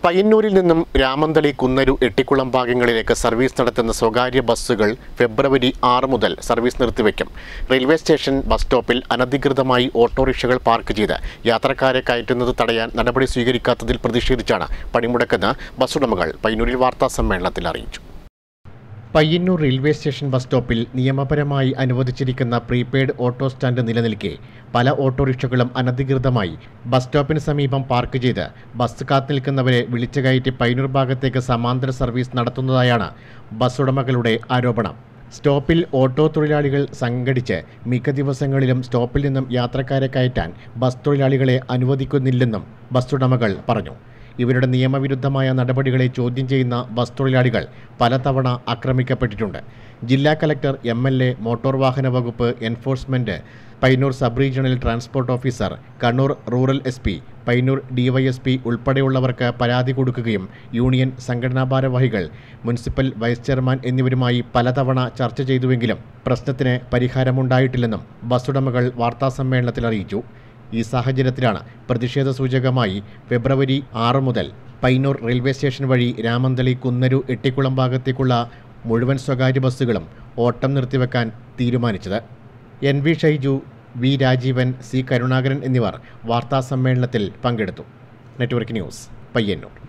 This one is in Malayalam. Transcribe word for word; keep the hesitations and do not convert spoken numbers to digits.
പയ്യന്നൂരിൽ നിന്നും രാമന്തളി, കുന്നരു, എട്ടിക്കുളം ഭാഗങ്ങളിലേക്ക് സർവീസ് നടത്തുന്ന സ്വകാര്യ ബസ്സുകൾ ഫെബ്രുവരി ആറ് മുതൽ സർവീസ് നിർത്തിവെക്കും. റെയിൽവേ സ്റ്റേഷൻ ബസ് സ്റ്റോപ്പിൽ അനധികൃതമായി ഓട്ടോറിക്ഷകൾ പാർക്ക് ചെയ്ത് യാത്രക്കാരെ കയറ്റുന്നത് തടയാൻ നടപടി സ്വീകരിക്കാത്തതിൽ പ്രതിഷേധിച്ചാണ് പണിമുടക്കെന്ന് ബസ് ഉടമകൾ പയ്യന്നൂരിൽ വാർത്താസമ്മേളനത്തിൽ അറിയിച്ചു. പയ്യന്നൂർ റെയിൽവേ സ്റ്റേഷൻ ബസ് സ്റ്റോപ്പിൽ നിയമപരമായി അനുവദിച്ചിരിക്കുന്ന പ്രീപെയ്ഡ് ഓട്ടോ സ്റ്റാൻഡ് നിലനിൽക്കെ പല ഓട്ടോറിക്ഷകളും അനധികൃതമായി ബസ് സ്റ്റോപ്പിന് സമീപം പാർക്ക് ചെയ്ത് ബസ് കാത്തുനിൽക്കുന്നവരെ വിളിച്ചു കയറ്റി പയ്യന്നൂർ ഭാഗത്തേക്ക് സമാന്തര സർവീസ് നടത്തുന്നതായാണ് ബസ് ഉടമകളുടെ ആരോപണം. സ്റ്റോപ്പിൽ ഓട്ടോ തൊഴിലാളികൾ സംഘടിച്ച് മിക്ക ദിവസങ്ങളിലും സ്റ്റോപ്പിൽ നിന്നും യാത്രക്കാരെ കയറ്റാൻ ബസ് തൊഴിലാളികളെ അനുവദിക്കുന്നില്ലെന്നും ബസ് ഉടമകൾ പറഞ്ഞു. ഇവരുടെ നിയമവിരുദ്ധമായ നടപടികളെ ചോദ്യം ചെയ്യുന്ന ബസ് തൊഴിലാളികൾ പലതവണ ആക്രമിക്കപ്പെട്ടിട്ടുണ്ട്. ജില്ലാ collector, M L A, motor വാഹന വകുപ്പ്, enforcement, Payyanur sub regional transport officer, Kannur rural S P, Payyanur DySP ഉൾപ്പെടെയുള്ളവർക്ക് പരാതി കൊടുക്കുകയും യൂണിയൻ സംഘടനാ ഭാരവാഹികൾ, മുനിസിപ്പൽ വൈസ് ചെയർമാൻ എന്നിവരുമായി പലതവണ ചർച്ച ചെയ്തുവെങ്കിലും പ്രശ്നത്തിന് പരിഹാരമുണ്ടായിട്ടില്ലെന്നും ബസ് ഉടമകൾ വാർത്താസമ്മേളനത്തിൽ അറിയിച്ചു. ഈ സാഹചര്യത്തിലാണ് പ്രതിഷേധ സൂചകമായി ഫെബ്രുവരി ആറ് മുതൽ പയ്യന്നൂർ റെയിൽവേ സ്റ്റേഷൻ വഴി രാമന്തളി, കുന്നരു, എട്ടിക്കുളം ഭാഗത്തേക്കുള്ള മുഴുവൻ സ്വകാര്യ ബസ്സുകളും ഓട്ടം നിർത്തിവെക്കാൻ തീരുമാനിച്ചത്. N V Shaiju, V Rajeevan, C Karunakaran എന്നിവർ വാർത്താസമ്മേളനത്തിൽ പങ്കെടുത്തു. Network news, Payyanur.